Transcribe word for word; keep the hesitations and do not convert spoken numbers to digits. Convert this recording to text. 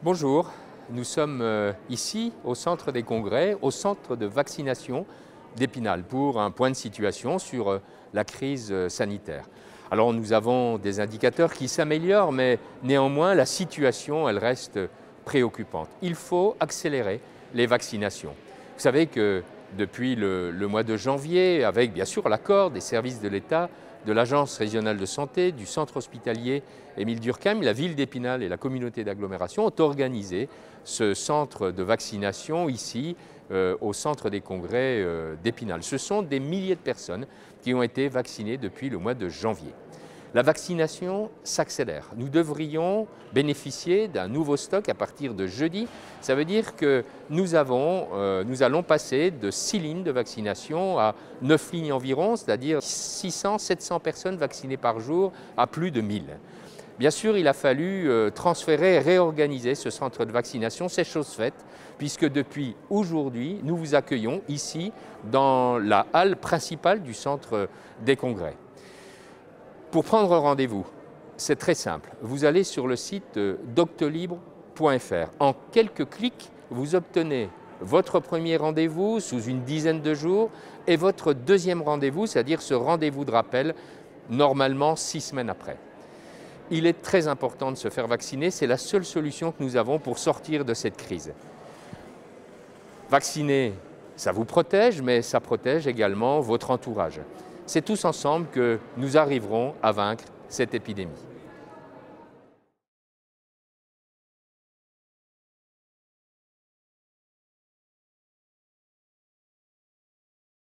Bonjour, nous sommes euh, ici au centre des congrès, au centre de vaccination d'Épinal pour un point de situation sur euh, la crise euh, sanitaire. Alors nous avons des indicateurs qui s'améliorent, mais néanmoins la situation elle reste préoccupante. Il faut accélérer les vaccinations. Vous savez que depuis le, le mois de janvier, avec bien sûr l'accord des services de l'État, de l'Agence régionale de santé, du centre hospitalier Émile Durkheim, la ville d'Épinal et la communauté d'agglomération ont organisé ce centre de vaccination ici, euh, au centre des congrès euh, d'Épinal. Ce sont des milliers de personnes qui ont été vaccinées depuis le mois de janvier. La vaccination s'accélère. Nous devrions bénéficier d'un nouveau stock à partir de jeudi. Ça veut dire que nous, avons, euh, nous allons passer de six lignes de vaccination à neuf lignes environ, c'est-à-dire six cents à sept cents personnes vaccinées par jour à plus de mille. Bien sûr, il a fallu euh, transférer et réorganiser ce centre de vaccination. C'est chose faite, puisque depuis aujourd'hui, nous vous accueillons ici dans la halle principale du centre des congrès. Pour prendre rendez-vous, c'est très simple. Vous allez sur le site doctolibre point F R. En quelques clics, vous obtenez votre premier rendez-vous sous une dizaine de jours et votre deuxième rendez-vous, c'est-à-dire ce rendez-vous de rappel, normalement six semaines après. Il est très important de se faire vacciner, c'est la seule solution que nous avons pour sortir de cette crise. Vacciner, ça vous protège, mais ça protège également votre entourage. C'est tous ensemble que nous arriverons à vaincre cette épidémie.